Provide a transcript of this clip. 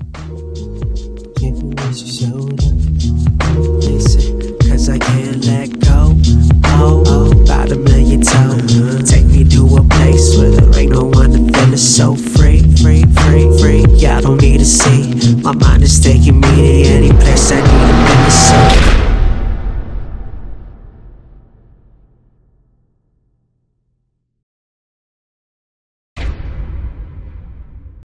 Can't be what you showed up. Listen, cause I can't let go. About a million toes. Take me to a place where there ain't no one to feel it so free. Yeah, I don't need to see. My mind is taking me